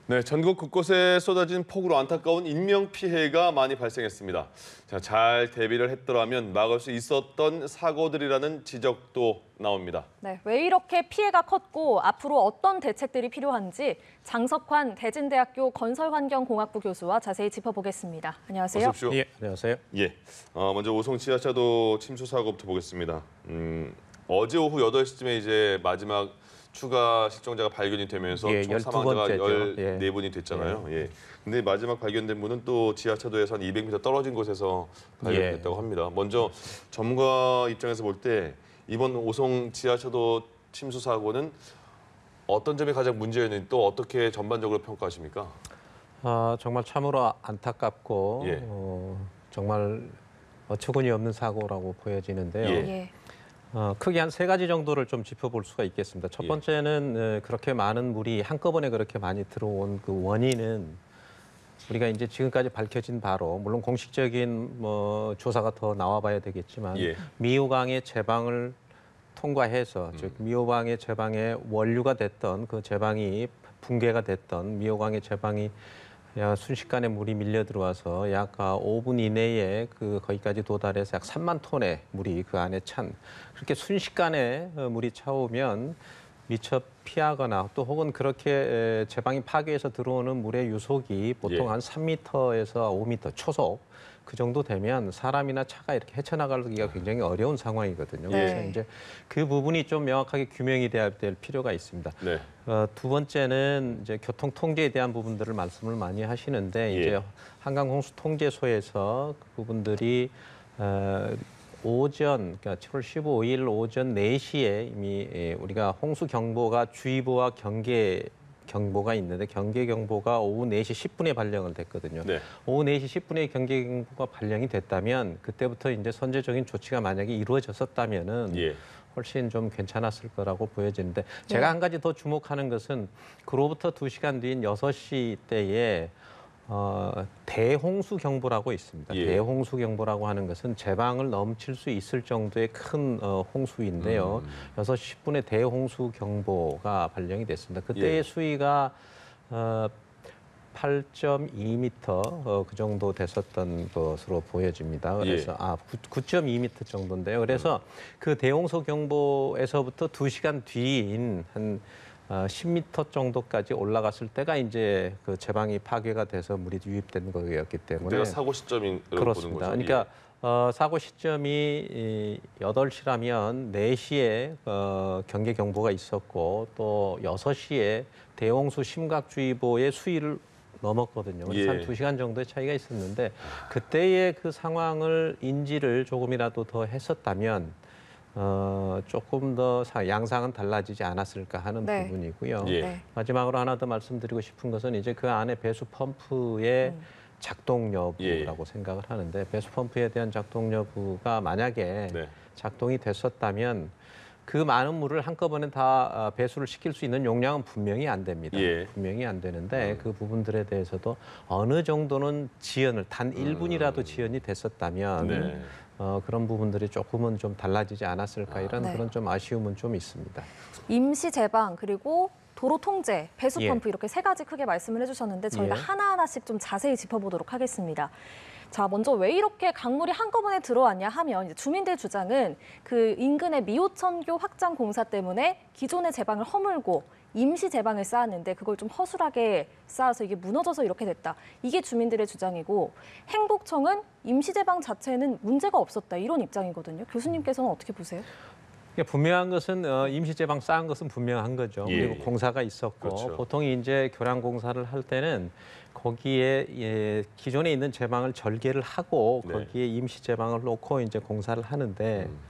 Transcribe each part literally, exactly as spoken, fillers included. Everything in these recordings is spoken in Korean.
네, 전국 곳곳에 쏟아진 폭우로 안타까운 인명피해가 많이 발생했습니다. 자, 잘 대비를 했더라면 막을 수 있었던 사고들이라는 지적도 나옵니다. 네, 왜 이렇게 피해가 컸고 앞으로 어떤 대책들이 필요한지 장석환 대진대학교 건설환경공학부 교수와 자세히 짚어보겠습니다. 안녕하세요. 어서 오십시오. 예, 안녕하세요. 예, 어, 먼저 오송 지하차도 침수 사고부터 보겠습니다. 음, 어제 오후 여덟 시쯤에 이제 마지막 추가 실종자가 발견이 되면서 예, 총 사망자가 열두 번째죠. 열네 분이 됐잖아요. 예. 근데 마지막 발견된 분은 또 지하차도에서 한 이백 미터 떨어진 곳에서 발견됐다고 예. 합니다. 먼저 전문가 입장에서 볼 때 이번 오송 지하차도 침수 사고는 어떤 점이 가장 문제였는지 또 어떻게 전반적으로 평가하십니까? 아, 정말 참으로 안타깝고 예. 어, 정말 어처구니 없는 사고라고 보여지는데요. 예. 예. 어, 크게 한 세 가지 정도를 좀 짚어볼 수가 있겠습니다. 첫 예. 번째는 에, 그렇게 많은 물이 한꺼번에 그렇게 많이 들어온 그 원인은 우리가 이제 지금까지 밝혀진 바로 물론 공식적인 뭐 조사가 더 나와봐야 되겠지만 예. 미호강의 제방을 통과해서 음. 즉 미호강의 제방의 원류가 됐던 그 제방이 붕괴가 됐던 미호강의 제방이 약 순식간에 물이 밀려 들어와서 약 오 분 이내에 그 거기까지 도달해서 약 삼만 톤의 물이 그 안에 찬 그렇게 순식간에 물이 차오면 미처 피하거나 또 혹은 그렇게 제방이 파괴해서 들어오는 물의 유속이 보통 예. 한 삼 미터에서 오 미터 초속 그 정도 되면 사람이나 차가 이렇게 헤쳐나가기가 굉장히 어려운 상황이거든요. 네. 그래서 이제 그 부분이 좀 명확하게 규명이 돼야 될 필요가 있습니다. 네. 어, 두 번째는 이제 교통 통제에 대한 부분들을 말씀을 많이 하시는데 예. 이제 한강 홍수 통제소에서 그 부분들이 어, 오전 그러니까 칠월 십오일 오전 네 시에 이미 예, 우리가 홍수 경보가 주의보와 경계 경보가 있는데 경계 경보가 오후 네 시 십 분에 발령을 됐거든요. 네. 오후 네 시 십 분에 경계 경보가 발령이 됐다면 그때부터 이제 선제적인 조치가 만약에 이루어졌었다면은 예. 훨씬 좀 괜찮았을 거라고 보여지는데 제가 한 가지 더 주목하는 것은 그로부터 두 시간 뒤인 여섯 시 때에 어, 대홍수 경보라고 있습니다. 예. 대홍수 경보라고 하는 것은 제방을 넘칠 수 있을 정도의 큰 어, 홍수인데요. 음. 여섯 시 십 분에 대홍수 경보가 발령이 됐습니다. 그때의 예. 수위가 어, 팔 점 이 미터 어, 그 정도 됐었던 것으로 보여집니다. 그래서 예. 아 구 점 이 미터 정도인데요. 그래서 그 대홍수 경보에서부터 두 시간 뒤인 한 어, 십 미터 정도까지 올라갔을 때가 이제 그 제방이 파괴가 돼서 물이 유입된 거였기 때문에 그때가 사고 시점인 그렇습니다. 보는 거죠. 그러니까 어, 사고 시점이 이 여덟 시라면 네 시에 어, 경계 경보가 있었고 또 여섯 시에 대홍수 심각주의보의 수위를 넘었거든요. 그래서 예. 한 두 시간 정도의 차이가 있었는데 그때의 그 상황을 인지를 조금이라도 더 했었다면 어, 조금 더 사, 양상은 달라지지 않았을까 하는 네. 부분이고요. 예. 네. 마지막으로 하나 더 말씀드리고 싶은 것은 이제 그 안에 배수 펌프의 음. 작동 여부라고 예. 생각을 하는데 배수 펌프에 대한 작동 여부가 만약에 네. 작동이 됐었다면 그 많은 물을 한꺼번에 다 배수를 시킬 수 있는 용량은 분명히 안 됩니다. 예. 분명히 안 되는데 음. 그 부분들에 대해서도 어느 정도는 지연을 단 일 분이라도 음. 지연이 됐었다면 네. 어, 그런 부분들이 조금은 좀 달라지지 않았을까 이런 네. 그런 좀 아쉬움은 좀 있습니다. 임시 제방 그리고 도로 통제, 배수 예. 펌프 이렇게 세 가지 크게 말씀을 해주셨는데 저희가 예. 하나하나씩 좀 자세히 짚어보도록 하겠습니다. 자, 먼저 왜 이렇게 강물이 한꺼번에 들어왔냐 하면 이제 주민들 주장은 그 인근의 미호천교 확장 공사 때문에 기존의 제방을 허물고 임시 제방을 쌓았는데 그걸 좀 허술하게 쌓아서 이게 무너져서 이렇게 됐다. 이게 주민들의 주장이고 행복청은 임시 제방 자체는 문제가 없었다. 이런 입장이거든요. 교수님께서는 어떻게 보세요? 그러니까 분명한 것은 어, 임시 제방 쌓은 것은 분명한 거죠. 예, 그리고 예. 공사가 있었고 그렇죠. 보통 이제 교량 공사를 할 때는 거기에 예, 기존에 있는 제방을 절개를 하고 네. 거기에 임시 제방을 놓고 이제 공사를 하는데 음.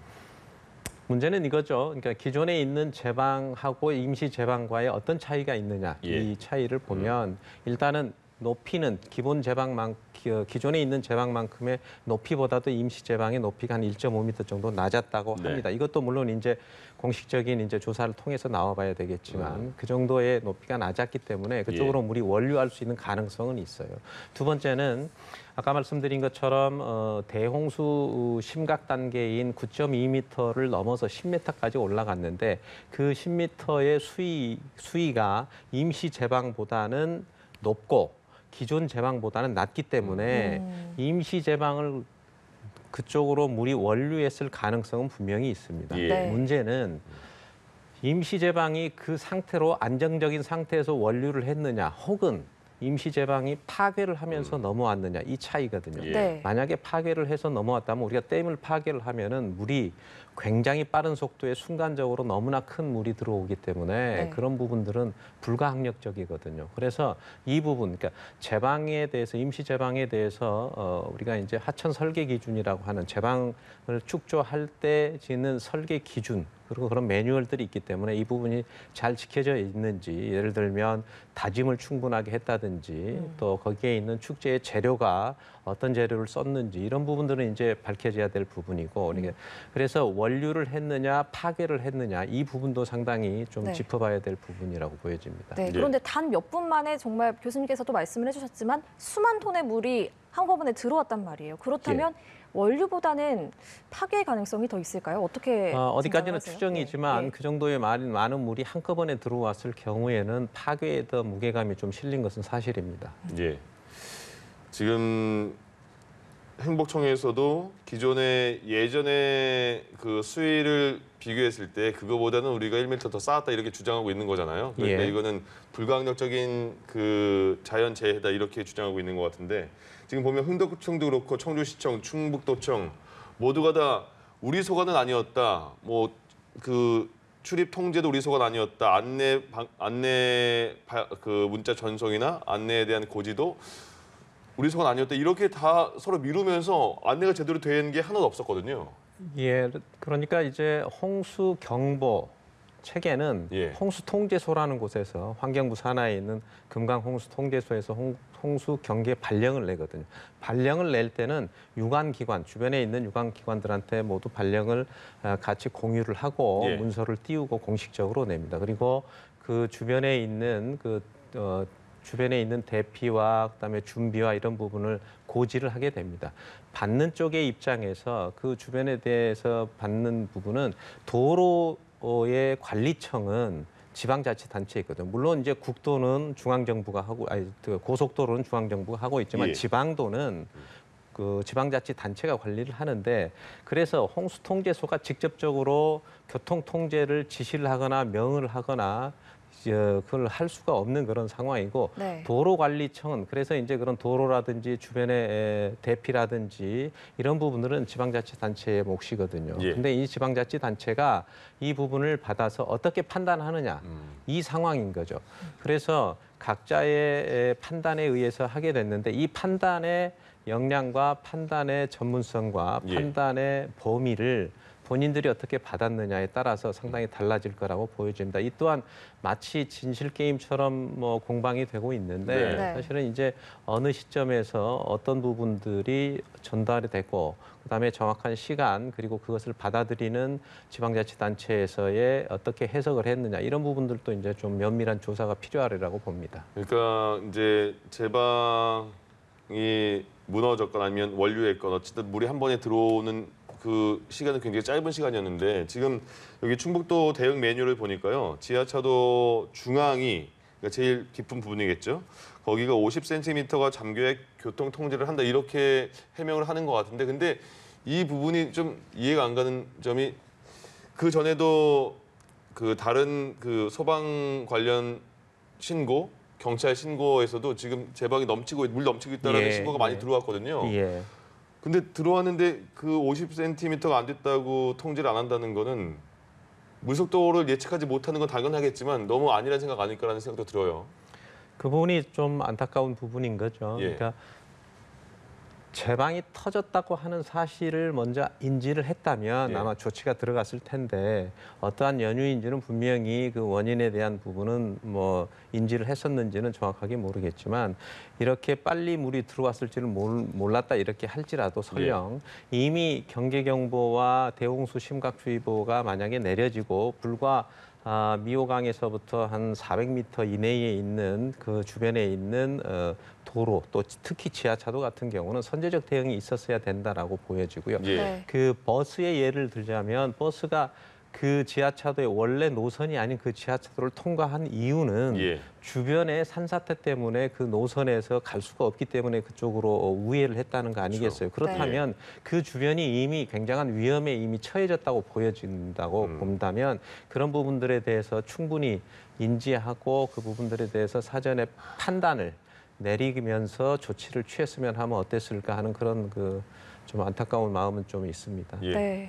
문제는 이거죠. 그러니까 기존에 있는 제방하고 임시 제방과의 어떤 차이가 있느냐 예. 이 차이를 보면 일단은 높이는 기본 제방만 기존에 있는 제방만큼의 높이보다도 임시 제방의 높이가 한 일 점 오 미터 정도 낮았다고 네. 합니다. 이것도 물론 이제 공식적인 이제 조사를 통해서 나와봐야 되겠지만 음. 그 정도의 높이가 낮았기 때문에 그쪽으로 예. 물이 원류할 수 있는 가능성은 있어요. 두 번째는 아까 말씀드린 것처럼 어, 대홍수 심각 단계인 구 점 이 미터를 넘어서 십 미터까지 올라갔는데 그 십 미터의 수위 수위가 임시 제방보다는 높고 기존 제방보다는 낮기 때문에 음. 임시 제방을 그쪽으로 물이 원류했을 가능성은 분명히 있습니다. 예. 네. 문제는 임시 제방이 그 상태로 안정적인 상태에서 원류를 했느냐, 혹은 임시 제방이 파괴를 하면서 음. 넘어왔느냐, 이 차이거든요. 예. 네. 만약에 파괴를 해서 넘어왔다면 우리가 댐을 파괴를 하면은 물이 굉장히 빠른 속도에 순간적으로 너무나 큰 물이 들어오기 때문에 네. 그런 부분들은 불가항력적이거든요. 그래서 이 부분, 그러니까 제방에 대해서, 임시 제방에 대해서 어, 우리가 이제 하천 설계 기준이라고 하는 제방을 축조할 때 짓는 설계 기준, 그리고 그런 매뉴얼들이 있기 때문에 이 부분이 잘 지켜져 있는지, 예를 들면 다짐을 충분하게 했다든지 음. 또 거기에 있는 축제의 재료가 어떤 재료를 썼는지 이런 부분들은 이제 밝혀져야 될 부분이고, 음. 그래서 원류를 했느냐 파괴를 했느냐 이 부분도 상당히 좀 네. 짚어봐야 될 부분이라고 보여집니다. 네, 예. 그런데 단 몇 분 만에 정말 교수님께서도 말씀을 해주셨지만 수만 톤의 물이 한꺼번에 들어왔단 말이에요. 그렇다면 원류보다는 파괴 가능성이 더 있을까요? 어떻게 어, 어디까지는 생각하세요? 추정이지만 네. 그 정도의 많은, 많은 물이 한꺼번에 들어왔을 경우에는 파괴에 더 무게감이 좀 실린 것은 사실입니다. 예. 지금 행복청에서도 기존에 예전에 그 수위를 비교했을 때 그거보다는 우리가 일 미터 더 쌓았다 이렇게 주장하고 있는 거잖아요. 그러니까 예. 이거는 불가항력적인 그 자연 재해다 이렇게 주장하고 있는 것 같은데, 지금 보면 흥덕구청도 그렇고 청주시청, 충북도청 모두가 다 우리 소관은 아니었다. 뭐 그 출입 통제도 우리 소관 아니었다. 안내 방, 안내 바, 그 문자 전송이나 안내에 대한 고지도 우리 소관 아니었다. 이렇게 다 서로 미루면서 안내가 제대로 된 게 하나도 없었거든요. 예, 그러니까 이제 홍수 경보 체계는 예. 홍수 통제소라는 곳에서 환경부 산하에 있는 금강 홍수 통제소에서 홍, 홍수 경계 발령을 내거든요. 발령을 낼 때는 유관 기관, 주변에 있는 유관 기관들한테 모두 발령을 아, 같이 공유를 하고 예. 문서를 띄우고 공식적으로 냅니다. 그리고 그 주변에 있는 그 어, 주변에 있는 대피와 그다음에 준비와 이런 부분을 고지를 하게 됩니다. 받는 쪽의 입장에서 그 주변에 대해서 받는 부분은 도로의 관리청은 지방자치단체에 있거든요. 물론 이제 국도는 중앙정부가 하고, 아니 그 고속도로는 중앙정부가 하고 있지만 예. 지방도는 그 지방자치단체가 관리를 하는데, 그래서 홍수통제소가 직접적으로 교통통제를 지시를 하거나 명을 하거나 그걸 할 수가 없는 그런 상황이고, 네. 도로관리청은 그래서 이제 그런 도로라든지 주변의 대피라든지 이런 부분들은 지방자치단체의 몫이거든요. 예. 근데 이 지방자치단체가 이 부분을 받아서 어떻게 판단하느냐, 음. 이 상황인 거죠. 그래서 각자의 판단에 의해서 하게 됐는데, 이 판단의 역량과 판단의 전문성과 예. 판단의 범위를 본인들이 어떻게 받았느냐에 따라서 상당히 달라질 거라고 보여집니다. 이 또한 마치 진실 게임처럼 뭐 공방이 되고 있는데 네. 네. 사실은 이제 어느 시점에서 어떤 부분들이 전달이 됐고, 그다음에 정확한 시간, 그리고 그것을 받아들이는 지방자치단체에서의 어떻게 해석을 했느냐, 이런 부분들도 이제 좀 면밀한 조사가 필요하리라고 봅니다. 그러니까 이제 제방이 무너졌거나 아니면 원류했거나 어쨌든 물이 한 번에 들어오는 그 시간은 굉장히 짧은 시간이었는데, 지금 여기 충북도 대응 매뉴얼을 보니까요, 지하차도 중앙이 그러니까 제일 깊은 부분이겠죠. 거기가 오십 센티미터가 잠겨야 교통 통제를 한다 이렇게 해명을 하는 것 같은데, 근데 이 부분이 좀 이해가 안 가는 점이, 그 전에도 그 다른 그 소방 관련 신고, 경찰 신고에서도 지금 제방이 넘치고 물 넘치고 있다는 예, 신고가 많이 예. 들어왔거든요. 예. 근데 들어왔는데 그 오십 센티미터가 안 됐다고 통제를 안 한다는 거는 물속도를 예측하지 못하는 건 당연하겠지만 너무 아니라는 생각 아닐까라는 생각도 들어요. 그 부분이 좀 안타까운 부분인 거죠. 예. 그러니까 제방이 터졌다고 하는 사실을 먼저 인지를 했다면 예. 아마 조치가 들어갔을 텐데, 어떠한 연유인지는 분명히 그 원인에 대한 부분은 뭐 인지를 했었는지는 정확하게 모르겠지만, 이렇게 빨리 물이 들어왔을지는 몰랐다 이렇게 할지라도 설령 이미 경계경보와 대홍수 심각주의보가 만약에 내려지고 불과 아, 미호강에서부터 한 사백 미터 이내에 있는 그 주변에 있는 어, 도로, 또 특히 지하차도 같은 경우는 선제적 대응이 있었어야 된다라고 보여지고요. 예. 네. 그 버스의 예를 들자면, 버스가 그 지하차도의 원래 노선이 아닌 그 지하차도를 통과한 이유는 예. 주변의 산사태 때문에 그 노선에서 갈 수가 없기 때문에 그쪽으로 우회를 했다는 거 아니겠어요? 그렇죠. 그렇다면 그 주변이 이미 굉장한 위험에 이미 처해졌다고 보여진다고 음. 본다면 그런 부분들에 대해서 충분히 인지하고 그 부분들에 대해서 사전에 판단을 내리면서 조치를 취했으면 하면 어땠을까 하는 그런 그 좀 안타까운 마음은 좀 있습니다. 예. 네.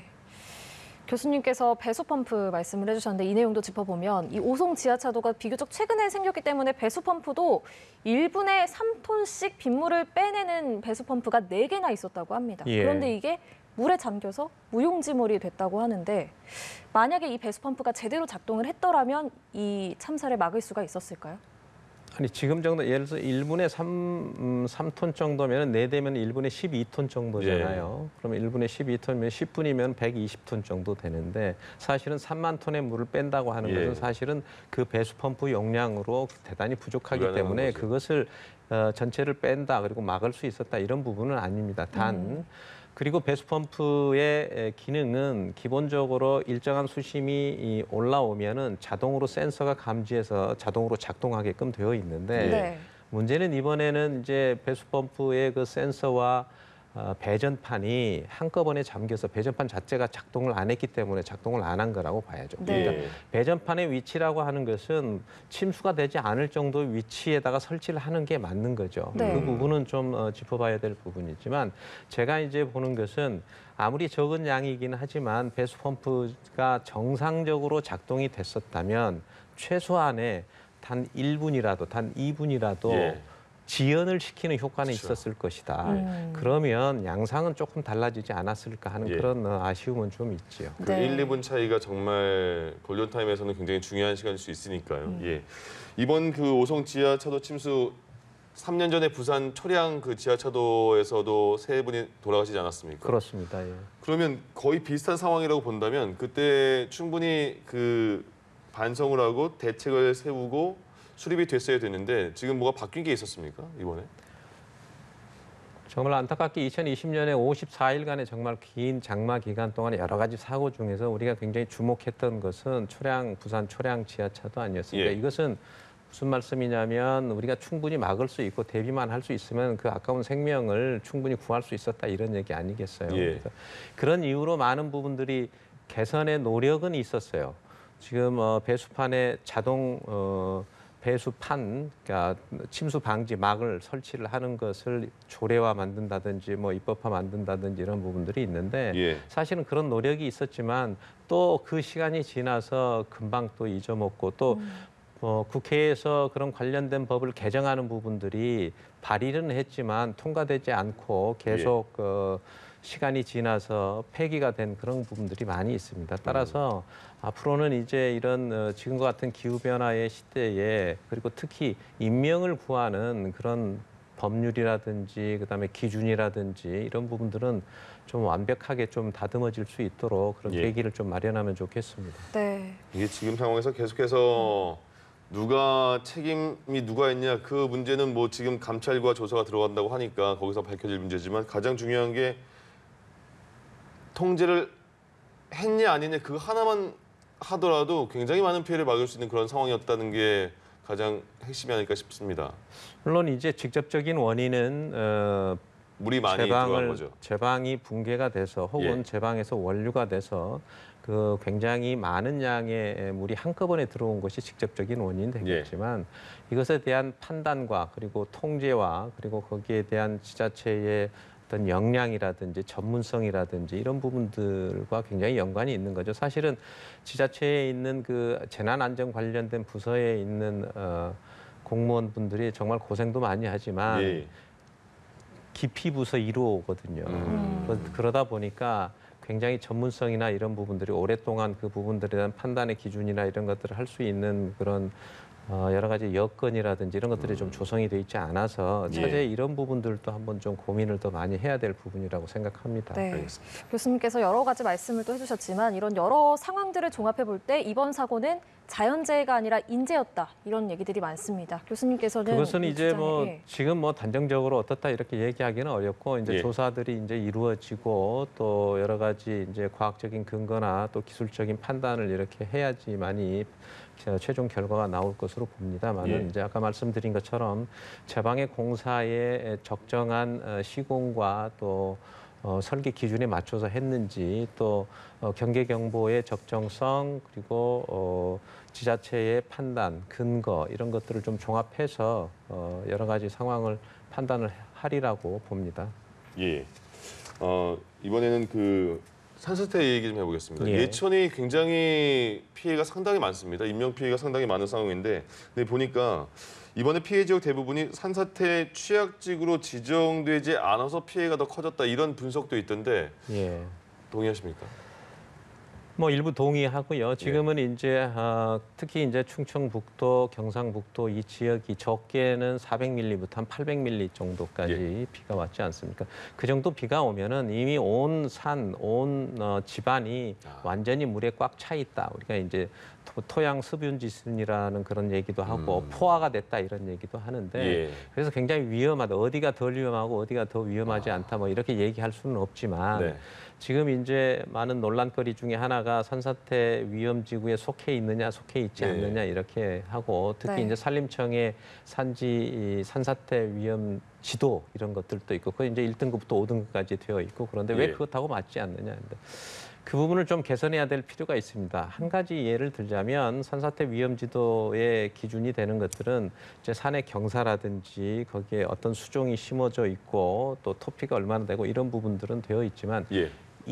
교수님께서 배수 펌프 말씀을 해주셨는데 이 내용도 짚어보면 이 오송 지하차도가 비교적 최근에 생겼기 때문에 배수 펌프도 일 분에 삼 톤씩 빗물을 빼내는 배수 펌프가 네 개나 있었다고 합니다. 예. 그런데 이게 물에 잠겨서 무용지물이 됐다고 하는데 만약에 이 배수 펌프가 제대로 작동을 했더라면 이 참사를 막을 수가 있었을까요? 아니 지금 정도 예를 들어서 일 분에 삼, 음, 삼 톤 정도면 네 대면 일 분에 십이 톤 정도잖아요. 예. 그러면 일 분에 십이 톤이면 십 분이면 백이십 톤 정도 되는데 사실은 삼만 톤의 물을 뺀다고 하는 예. 것은 사실은 그 배수 펌프 용량으로 대단히 부족하기 불가능한 때문에 거죠. 그것을 어, 전체를 뺀다 그리고 막을 수 있었다 이런 부분은 아닙니다. 단 음. 그리고 배수 펌프의 기능은 기본적으로 일정한 수심이 올라오면은 자동으로 센서가 감지해서 자동으로 작동하게끔 되어 있는데 네. 문제는 이번에는 이제 배수 펌프의 그 센서와 어, 배전판이 한꺼번에 잠겨서 배전판 자체가 작동을 안 했기 때문에 작동을 안 한 거라고 봐야죠. 네. 그러니까 예. 배전판의 위치라고 하는 것은 침수가 되지 않을 정도의 위치에다가 설치를 하는 게 맞는 거죠. 네. 그 부분은 좀 어, 짚어봐야 될 부분이지만 제가 이제 보는 것은 아무리 적은 양이긴 하지만 배수 펌프가 정상적으로 작동이 됐었다면 최소한의 단 일 분이라도 단 이 분이라도 예. 지연을 시키는 효과는 그렇죠. 있었을 것이다. 음. 그러면 양상은 조금 달라지지 않았을까 하는 예. 그런 어, 아쉬움은 좀 있지요. 그 네. 일, 이 분 차이가 정말 골든 타임에서는 굉장히 중요한 시간일 수 있으니까요. 음. 예. 이번 그 오송 지하차도 침수 삼 년 전에 부산 초량 그 지하차도에서도 세 분이 돌아가시지 않았습니까? 그렇습니다. 예. 그러면 거의 비슷한 상황이라고 본다면 그때 충분히 그 반성을 하고 대책을 세우고 수립이 됐어야 되는데 지금 뭐가 바뀐 게 있었습니까? 이번에? 정말 안타깝게 이천이십 년에 오십사 일간의 정말 긴 장마 기간 동안에 여러 가지 사고 중에서 우리가 굉장히 주목했던 것은 초량 부산 초량 지하차도 아니었습니까? 예. 이것은 무슨 말씀이냐면 우리가 충분히 막을 수 있고 대비만 할 수 있으면 그 아까운 생명을 충분히 구할 수 있었다 이런 얘기 아니겠어요? 예. 그래서 그런 이유로 많은 부분들이 개선의 노력은 있었어요. 지금 어, 배수판에 자동 어, 배수판, 그러니까 침수 방지 막을 설치를 하는 것을 조례화 만든다든지 뭐 입법화 만든다든지 이런 부분들이 있는데 예. 사실은 그런 노력이 있었지만 또 그 시간이 지나서 금방 또 잊어먹고 또 음. 어, 국회에서 그런 관련된 법을 개정하는 부분들이 발의는 했지만 통과되지 않고 계속 어, 시간이 지나서 폐기가 된 그런 부분들이 많이 있습니다. 따라서 앞으로는 이제 이런 어, 지금과 같은 기후 변화의 시대에 그리고 특히 인명을 구하는 그런 법률이라든지 그다음에 기준이라든지 이런 부분들은 좀 완벽하게 좀 다듬어질 수 있도록 그런 예. 계기를 좀 마련하면 좋겠습니다. 네. 이게 지금 상황에서 계속해서 누가 책임이 누가 있냐 그 문제는 뭐 지금 감찰과 조사가 들어간다고 하니까 거기서 밝혀질 문제지만 가장 중요한 게 통제를 했냐 아니냐 그 하나만 하더라도 굉장히 많은 피해를 막을 수 있는 그런 상황이었다는 게 가장 핵심이 아닐까 싶습니다. 물론 이제 직접적인 원인은 어, 물이 많이 들어간 제방을 거죠. 제방이 붕괴가 돼서 혹은 예. 제방에서 원류가 돼서 그 굉장히 많은 양의 물이 한꺼번에 들어온 것이 직접적인 원인이 되겠지만 예. 이것에 대한 판단과 그리고 통제와 그리고 거기에 대한 지자체의 어떤 역량이라든지 전문성이라든지 이런 부분들과 굉장히 연관이 있는 거죠. 사실은 지자체에 있는 그 재난 안전 관련된 부서에 있는 어, 공무원분들이 정말 고생도 많이 하지만 예. 기피 부서 일 호거든요. 음. 그러다 보니까 굉장히 전문성이나 이런 부분들이 오랫동안 그 부분들에 대한 판단의 기준이나 이런 것들을 할 수 있는 그런 어, 여러 가지 여건이라든지 이런 것들이 좀 조성이 돼 있지 않아서 예. 차제에 이런 부분들도 한번 좀 고민을 더 많이 해야 될 부분이라고 생각합니다. 네. 알겠습니다. 교수님께서 여러 가지 말씀을 또 해주셨지만 이런 여러 상황들을 종합해 볼 때 이번 사고는 자연재해가 아니라 인재였다 이런 얘기들이 많습니다. 교수님께서는 그것은 이 이제 주장에, 뭐 예. 지금 뭐 단정적으로 어떻다 이렇게 얘기하기는 어렵고 이제 예. 조사들이 이제 이루어지고 또 여러 가지 이제 과학적인 근거나 또 기술적인 판단을 이렇게 해야지만이 최종 결과가 나올 것으로 봅니다만은 예. 이제 아까 말씀드린 것처럼 제방의 공사의 적정한 어, 시공과 또 어, 설계 기준에 맞춰서 했는지 또 어, 경계 경보의 적정성 그리고 어, 지자체의 판단, 근거 이런 것들을 좀 종합해서 어, 여러 가지 상황을 판단을 하리라고 봅니다. 예. 어, 이번에는 그 산사태 얘기 좀 해보겠습니다. 예. 예천이 굉장히 피해가 상당히 많습니다. 인명 피해가 상당히 많은 상황인데, 근데 보니까 이번에 피해 지역 대부분이 산사태 취약지구로 지정되지 않아서 피해가 더 커졌다 이런 분석도 있던데 예. 동의하십니까? 뭐 일부 동의하고요. 지금은 이제 어, 특히 이제 충청북도, 경상북도 이 지역이 적게는 사백 밀리미터부터 한 팔백 밀리미터 정도까지 비가 왔지 않습니까? 그 정도 비가 오면은 이미 온 산, 온 어, 집안이 아. 완전히 물에 꽉 차 있다. 우리가 이제 토- 토양 수분 지순이라는 그런 얘기도 하고 음. 포화가 됐다 이런 얘기도 하는데 예. 그래서 굉장히 위험하다. 어디가 덜 위험하고 어디가 더 위험하지 않다. 뭐 이렇게 얘기할 수는 없지만 네. 지금 이제 많은 논란거리 중에 하나가 산사태 위험지구에 속해 있느냐 속해 있지 네. 않느냐 이렇게 하고 특히 네. 이제 산림청의 산지 이 산사태 위험 지도 이런 것들도 있고 그 이제 일 등급부터 오 등급까지 되어 있고 그런데 왜 예. 그것하고 맞지 않느냐 근데 그 부분을 좀 개선해야 될 필요가 있습니다. 한 가지 예를 들자면 산사태 위험지도의 기준이 되는 것들은 이제 산의 경사라든지 거기에 어떤 수종이 심어져 있고 또 토피가 얼마나 되고 이런 부분들은 되어 있지만 예.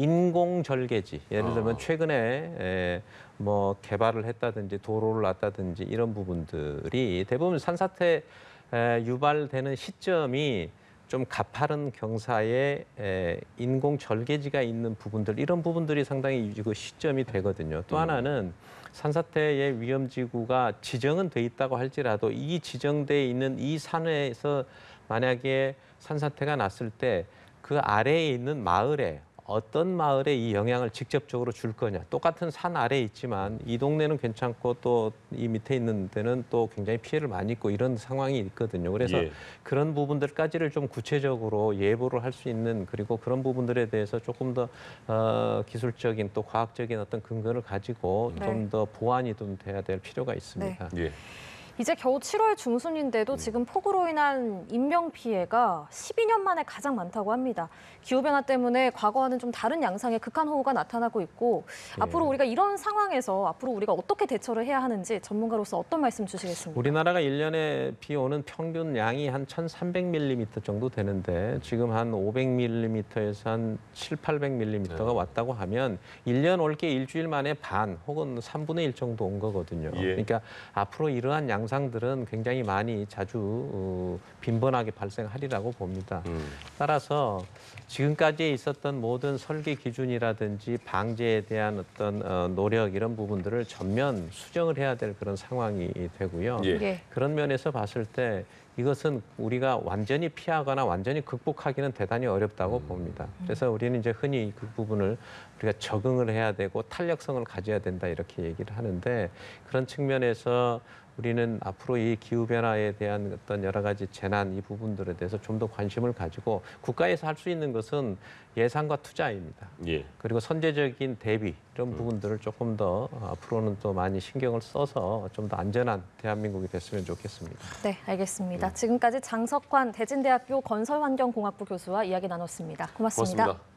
인공 절개지 예를 들면 아. 최근에 에, 뭐 개발을 했다든지 도로를 놨다든지 이런 부분들이 대부분 산사태 에, 유발되는 시점이 좀 가파른 경사에 에, 인공 절개지가 있는 부분들 이런 부분들이 상당히 그 시점이 되거든요. 또 음. 하나는 산사태의 위험지구가 지정은 돼 있다고 할지라도 이 지정돼 있는 이 산에서 만약에 산사태가 났을 때 그 아래에 있는 마을에 어떤 마을에 이 영향을 직접적으로 줄 거냐. 똑같은 산 아래에 있지만 이 동네는 괜찮고 또 이 밑에 있는 데는 또 굉장히 피해를 많이 입고 이런 상황이 있거든요. 그래서 예. 그런 부분들까지를 좀 구체적으로 예보를 할 수 있는 그리고 그런 부분들에 대해서 조금 더 어, 기술적인 또 과학적인 어떤 근거를 가지고 네. 좀 더 보완이 좀 돼야 될 필요가 있습니다. 예. 이제 겨우 칠월 중순인데도 지금 폭우로 인한 인명 피해가 십이 년 만에 가장 많다고 합니다. 기후변화 때문에 과거와는 좀 다른 양상의 극한호우가 나타나고 있고 예. 앞으로 우리가 이런 상황에서 앞으로 우리가 어떻게 대처를 해야 하는지 전문가로서 어떤 말씀 주시겠습니까? 우리나라가 일 년에 비 오는 평균 양이 한 천삼백 밀리미터 정도 되는데 지금 한 오백 밀리미터에서 한 칠팔백 밀리미터가 네. 왔다고 하면 일 년 올게 일주일 만에 반 혹은 삼분의 일 정도 온 거거든요. 예. 그러니까 앞으로 이러한 양상들은 굉장히 많이 자주 어, 빈번하게 발생하리라고 봅니다. 음. 따라서 지금까지 있었던 모든 설계 기준이라든지 방제에 대한 어떤 어, 노력 이런 부분들을 전면 수정을 해야 될 그런 상황이 되고요. 예. 예. 그런 면에서 봤을 때 이것은 우리가 완전히 피하거나 완전히 극복하기는 대단히 어렵다고 음. 봅니다. 그래서 우리는 이제 흔히 그 부분을 우리가 적응을 해야 되고 탄력성을 가져야 된다 이렇게 얘기를 하는데 그런 측면에서 우리는 앞으로 이 기후변화에 대한 어떤 여러 가지 재난 이 부분들에 대해서 좀 더 관심을 가지고 국가에서 할 수 있는 것은 예산과 투자입니다. 예. 그리고 선제적인 대비 이런 부분들을 조금 더 앞으로는 또 많이 신경을 써서 좀 더 안전한 대한민국이 됐으면 좋겠습니다. 네, 알겠습니다. 지금까지 장석환 대진대학교 건설환경공학부 교수와 이야기 나눴습니다. 고맙습니다. 고맙습니다.